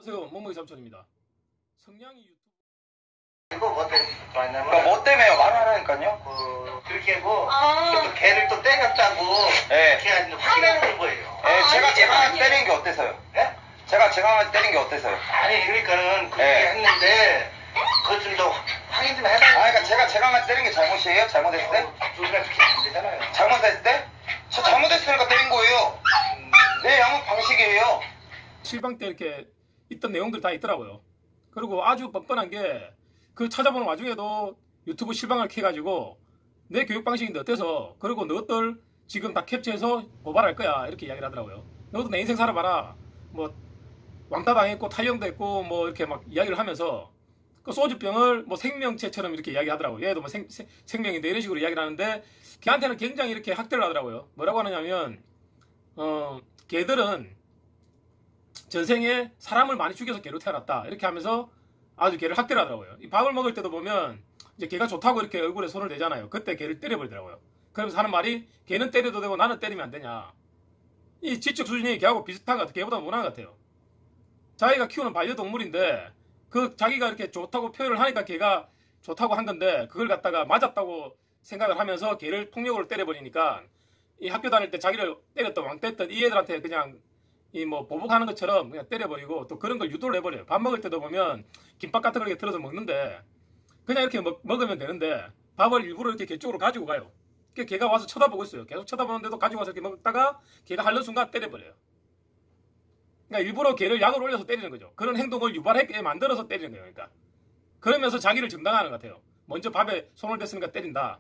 안녕하세요. 멍멍이 삼촌입니다. 성냥이 유튜브. 이거 뭐 때문에 뭐 때문에요? 말하라니까요. 그렇게 하고 또 걔를 또 때렸다고 이렇게 확인하는 거예요. 제가 때린 게 어때서요? 네? 제가 때린 게 어때서요? 아니 그러니까는 그렇게 했는데 그것 좀 더 확인 좀 해봐요. 그러니까 제가 때린 게 잘못이에요? 잘못했을 때? 우리가 그렇게 안 되잖아요. 잘못했을 때? 저 잘못했으니까 때린 거예요. 내 양육 방식이에요. 실방 때 이렇게 있던 내용들 다 있더라고요. 그리고 아주 뻔뻔한 게 그 찾아보는 와중에도 유튜브 실방을 켜가지고 내 교육 방식인데 어때서? 그리고 너희들 지금 다 캡처해서 고발할 거야 이렇게 이야기를 하더라고요. 너도 내 인생 살아봐라. 뭐 왕따 당했고 탈영도 했고 뭐 이렇게 막 이야기를 하면서 그 소주병을 뭐 생명체처럼 이렇게 이야기하더라고요. 얘도 뭐 생명인데 이런 식으로 이야기를 하는데 걔한테는 굉장히 이렇게 학대를 하더라고요. 뭐라고 하느냐면 걔들은 전생에 사람을 많이 죽여서 개로 태어났다 이렇게 하면서 아주 개를 학대를 하더라고요. 이 밥을 먹을 때도 보면 이제 개가 좋다고 이렇게 얼굴에 손을 대잖아요. 그때 개를 때려버리더라고요. 그러면서 하는 말이 걔는 때려도 되고 나는 때리면 안 되냐. 이 지적 수준이 걔하고 비슷한 것 같아요. 걔보다 못한 것 같아요. 자기가 키우는 반려동물인데 그 자기가 이렇게 좋다고 표현을 하니까 걔가 좋다고 한 건데 그걸 갖다가 맞았다고 생각을 하면서 걔를 폭력으로 때려버리니까 이 학교 다닐 때 자기를 때렸던 왕때렸던 이 애들한테 그냥 이 뭐 보복하는 것처럼 그냥 때려버리고 또 그런 걸 유도를 해버려요. 밥 먹을 때도 보면 김밥 같은 걸 이렇게 틀어서 먹는데 그냥 이렇게 먹으면 되는데 밥을 일부러 이렇게 걔 쪽으로 가지고 가요. 그러니까 걔가 와서 쳐다보고 있어요. 계속 쳐다보는데도 가지고 와서 이렇게 먹다가 걔가 하는 순간 때려버려요. 그러니까 일부러 걔를 약을 올려서 때리는 거죠. 그런 행동을 유발하게 만들어서 때리는 거예요. 그러니까 그러면서 자기를 정당화하는 것 같아요. 먼저 밥에 손을 댔으니까 때린다.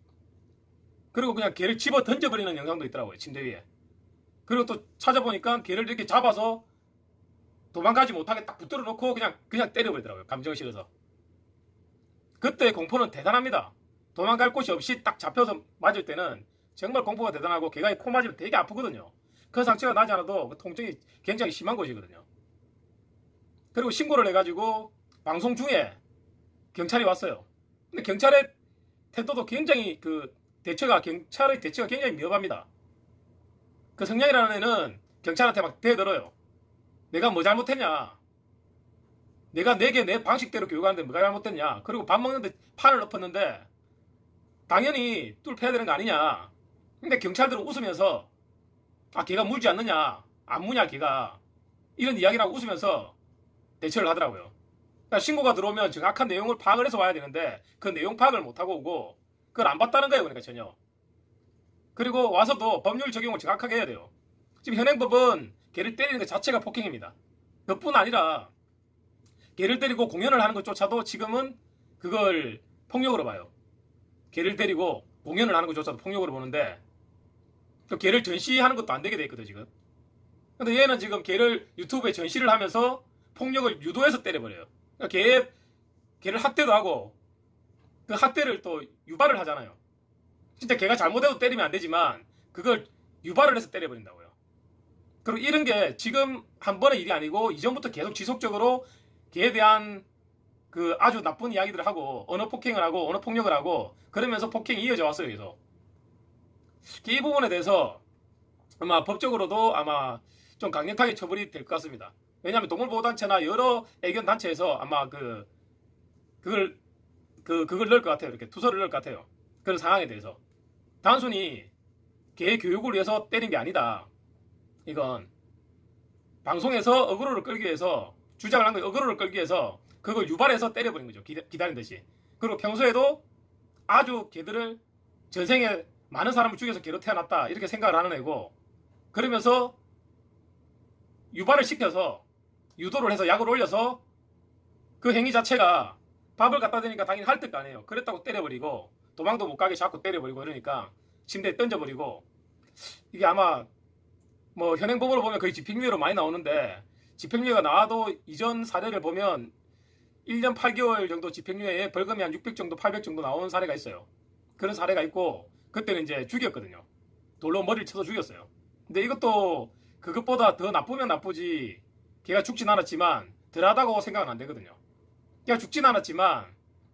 그리고 그냥 걔를 집어 던져버리는 영상도 있더라고요. 침대 위에. 그리고 또 찾아보니까 걔를 이렇게 잡아서 도망가지 못하게 딱 붙들어 놓고 그냥 때려버리더라고요. 감정이 싫어서. 그때 공포는 대단합니다. 도망갈 곳이 없이 딱 잡혀서 맞을 때는 정말 공포가 대단하고 걔가 코 맞으면 되게 아프거든요. 그 상처가 나지 않아도 그 통증이 굉장히 심한 것이거든요. 그리고 신고를 해가지고 방송 중에 경찰이 왔어요. 근데 경찰의 태도도 굉장히 경찰의 대처가 굉장히 미흡합니다. 그 성냥이라는 애는 경찰한테 막 대들어요. 내가 뭐 잘못했냐? 내가 내게 내 방식대로 교육하는데 뭐가 잘못됐냐? 그리고 밥 먹는데 판을 엎었는데 당연히 뚫 패야 되는 거 아니냐? 근데 경찰들은 웃으면서 걔가 물지 않느냐? 안 무냐 걔가? 이런 이야기를 하고 웃으면서 대처를 하더라고요. 그러니까 신고가 들어오면 정확한 내용을 파악을 해서 와야 되는데 그 내용 파악을 못하고 오고 그걸 안 봤다는 거예요. 그러니까 전혀. 그리고 와서도 법률 적용을 정확하게 해야 돼요. 지금 현행법은 개를 때리는 것 자체가 폭행입니다. 그뿐 아니라 개를 때리고 공연을 하는 것조차도 지금은 그걸 폭력으로 봐요. 개를 때리고 공연을 하는 것조차도 폭력으로 보는데 또 개를 전시하는 것도 안 되게 돼 있거든 지금. 근데 얘는 지금 개를 유튜브에 전시를 하면서 폭력을 유도해서 때려버려요. 그러니까 개를 학대도 하고 그 학대를 또 유발을 하잖아요. 진짜 걔가 잘못해도 때리면 안 되지만 그걸 유발을 해서 때려버린다고요. 그리고 이런 게 지금 한 번의 일이 아니고 이전부터 계속 지속적으로 걔에 대한 그 아주 나쁜 이야기들을 하고 언어 폭행을 하고 언어 폭력을 하고 그러면서 폭행이 이어져 왔어요. 계속. 이 부분에 대해서 아마 법적으로도 아마 좀 강력하게 처벌이 될 것 같습니다. 왜냐하면 동물보호단체나 여러 애견단체에서 아마 그걸 넣을 것 같아요. 이렇게 투서를 넣을 것 같아요. 그런 상황에 대해서. 단순히 개 교육을 위해서 때린 게 아니다. 이건 방송에서 어그로를 끌기 위해서 주장을 한 거예요. 어그로를 끌기 위해서 그걸 유발해서 때려버린 거죠. 기다린 듯이. 그리고 평소에도 아주 개들을 전생에 많은 사람을 죽여서 개로 태어났다 이렇게 생각을 하는 애고 그러면서 유발을 시켜서 유도를 해서 약을 올려서 그 행위 자체가 밥을 갖다 대니까 당연히 할 뜻도 아니에요. 그랬다고 때려버리고 도망도 못 가게 자꾸 때려버리고 이러니까 침대에 던져버리고 이게 아마 뭐 현행법으로 보면 거의 집행유예로 많이 나오는데 집행유예가 나와도 이전 사례를 보면 1년 8개월 정도 집행유예에 벌금이 한 600 정도 800 정도 나오는 사례가 있어요. 그런 사례가 있고 그때는 이제 죽였거든요. 돌로 머리를 쳐서 죽였어요. 근데 이것도 그것보다 더 나쁘면 나쁘지 걔가 죽진 않았지만 덜하다고 생각은 안 되거든요. 걔가 죽진 않았지만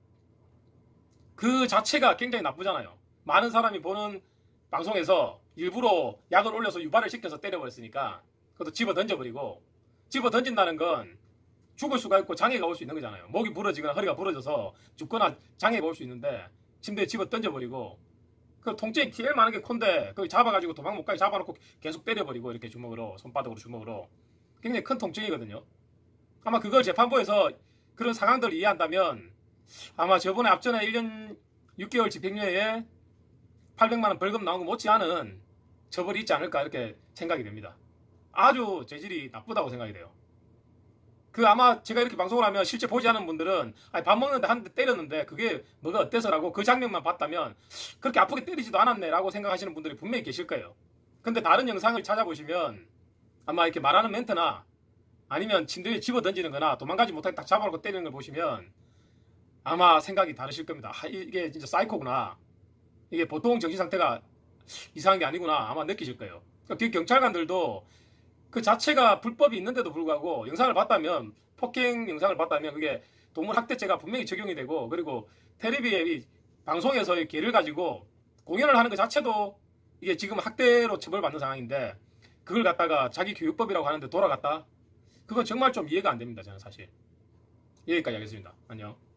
그 자체가 굉장히 나쁘잖아요. 많은 사람이 보는 방송에서 일부러 약을 올려서 유발을 시켜서 때려버렸으니까 그것도 집어 던져버리고 집어 던진다는 건 죽을 수가 있고 장애가 올 수 있는 거잖아요. 목이 부러지거나 허리가 부러져서 죽거나 장애가 올 수 있는데 침대에 집어 던져버리고 그 통증이 제일 많은 게 콘데 그 잡아가지고 도망 못 가게 잡아놓고 계속 때려버리고 이렇게 주먹으로 손바닥으로 주먹으로 굉장히 큰 통증이거든요. 아마 그걸 재판부에서 그런 상황들을 이해한다면 아마 저번에 앞전에 1년 6개월 집행유예에 800만원 벌금 나온 거 못지않은 처벌이 있지 않을까 이렇게 생각이 됩니다. 아주 재질이 나쁘다고 생각이 돼요. 그 아마 제가 이렇게 방송을 하면 실제 보지 않은 분들은 아니 밥 먹는데 한 대 때렸는데 그게 뭐가 어때서라고 그 장면만 봤다면 그렇게 아프게 때리지도 않았네 라고 생각하시는 분들이 분명히 계실 거예요. 근데 다른 영상을 찾아보시면 아마 이렇게 말하는 멘트나 아니면 침대에 집어 던지는 거나 도망가지 못하게 딱 잡아놓고 때리는 걸 보시면 아마 생각이 다르실 겁니다. 이게 진짜 사이코구나. 이게 보통 정신상태가 이상한 게 아니구나 아마 느끼실 거예요. 그 경찰관들도 그 자체가 불법이 있는데도 불구하고 영상을 봤다면 폭행 영상을 봤다면 그게 동물학대죄가 분명히 적용이 되고 그리고 텔레비의 방송에서의 개를 가지고 공연을 하는 것 자체도 이게 지금 학대로 처벌받는 상황인데 그걸 갖다가 자기 교육법이라고 하는데 돌아갔다? 그건 정말 좀 이해가 안 됩니다. 저는 사실. 여기까지 하겠습니다. 안녕.